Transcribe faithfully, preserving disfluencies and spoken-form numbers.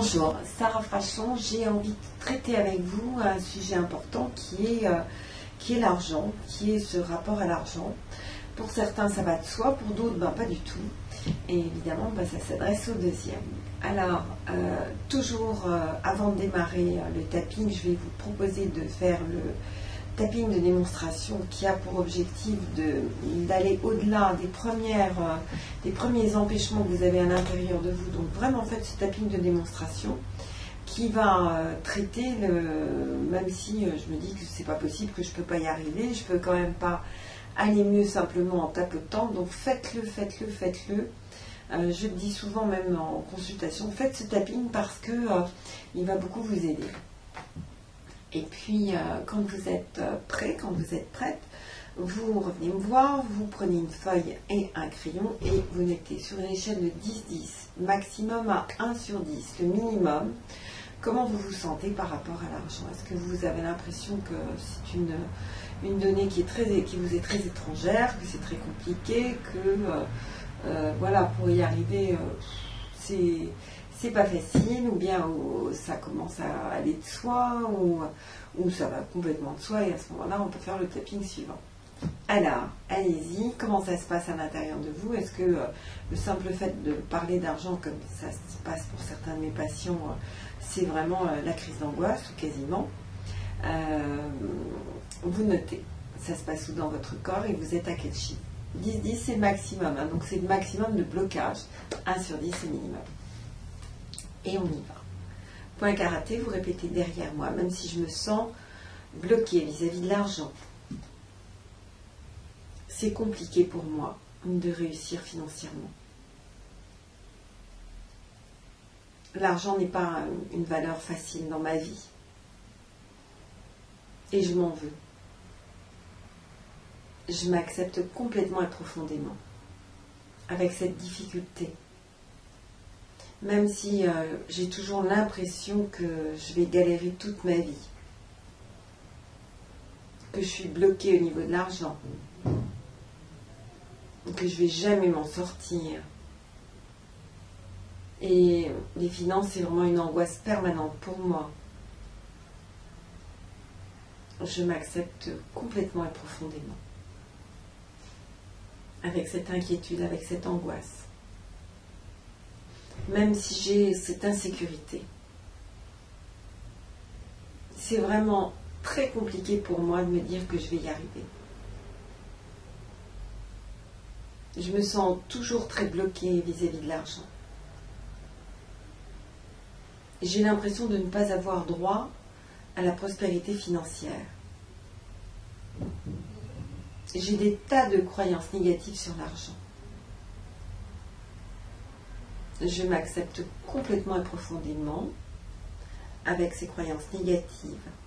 Bonjour, Sarah Frachon, j'ai envie de traiter avec vous un sujet important qui est, euh, qui est l'argent, qui est ce rapport à l'argent. Pour certains ça va de soi, pour d'autres ben, pas du tout. Et évidemment ben, ça s'adresse au deuxième. Alors, euh, toujours euh, avant de démarrer euh, le tapping, je vais vous proposer de faire le tapping de démonstration qui a pour objectif d'aller au-delà des, premières, euh, des premiers empêchements que vous avez à l'intérieur de vous. Donc vraiment faites ce tapping de démonstration qui va euh, traiter, le, même si euh, je me dis que c'est pas possible, que je peux pas y arriver, je peux quand même pas aller mieux simplement en tapotant. Donc faites-le, faites-le, faites-le. Euh, je le dis souvent même en consultation, faites ce tapping parce que euh, il va beaucoup vous aider. Et puis, euh, quand vous êtes prêt, quand vous êtes prête, vous revenez me voir, vous prenez une feuille et un crayon et vous notez sur une échelle de dix dix, maximum à un sur dix, le minimum, comment vous vous sentez par rapport à l'argent. Est-ce que vous avez l'impression que c'est une, une donnée qui, est très, qui vous est très étrangère, que c'est très compliqué, que euh, euh, voilà, pour y arriver, euh, c'est... c'est pas facile, ou bien où ça commence à aller de soi, ou, ou ça va complètement de soi, et à ce moment-là, on peut faire le tapping suivant. Alors, allez-y, comment ça se passe à l'intérieur de vous? Est-ce que euh, le simple fait de parler d'argent, comme ça se passe pour certains de mes patients, euh, c'est vraiment euh, la crise d'angoisse, ou quasiment euh, vous notez, ça se passe où dans votre corps, et vous êtes à quel chiffre? dix dix, c'est le maximum, hein, donc c'est le maximum de blocage, un sur dix, c'est minimum. Et on y va. Point karaté, vous répétez derrière moi, même si je me sens bloquée vis-à-vis de l'argent. C'est compliqué pour moi de réussir financièrement. L'argent n'est pas une valeur facile dans ma vie. Et je m'en veux. Je m'accepte complètement et profondément avec cette difficulté. Même si euh, j'ai toujours l'impression que je vais galérer toute ma vie, que je suis bloquée au niveau de l'argent, que je ne vais jamais m'en sortir. Et les finances, c'est vraiment une angoisse permanente pour moi. Je m'accepte complètement et profondément, avec cette inquiétude, avec cette angoisse. Même si j'ai cette insécurité. C'est vraiment très compliqué pour moi de me dire que je vais y arriver. Je me sens toujours très bloquée vis-à-vis de l'argent. J'ai l'impression de ne pas avoir droit à la prospérité financière. J'ai des tas de croyances négatives sur l'argent. Je m'accepte complètement et profondément avec ces croyances négatives.